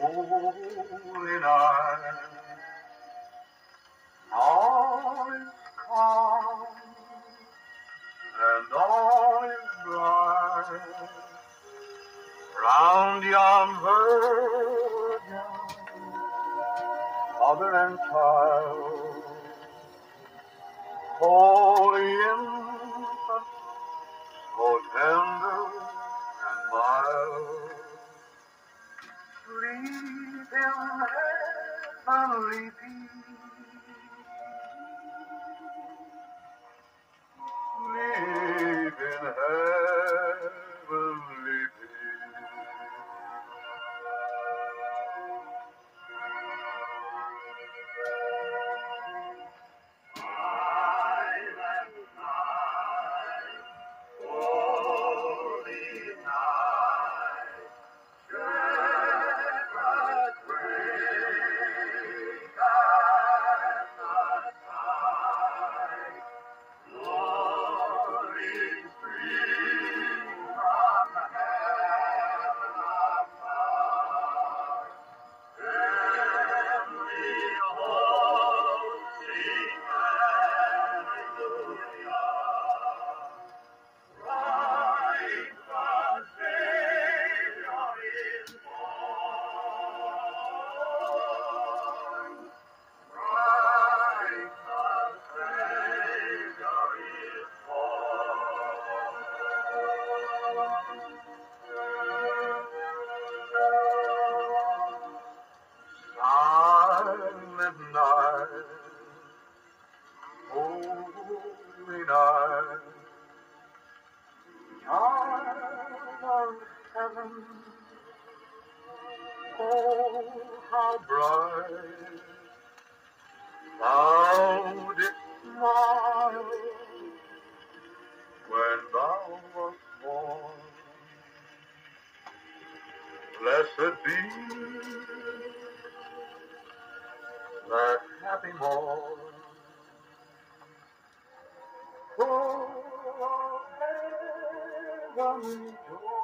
holy night. All is calm and all is bright round yon virgin, mother and child, holy infant, so tender and mild. Sleep in heavenly peace. Sleep in heavenly peace. Silent night, holy night, shepherds wake at the sight. Glory stream from heaven above. Heavenly hosts sing hallelujah. Christ the Savior is born. Christ the Savior is born. Silent night, holy night, child of heaven, oh, how bright thou didst smile when thou wast born. Blessed be that happy morn, full of heavenly joy.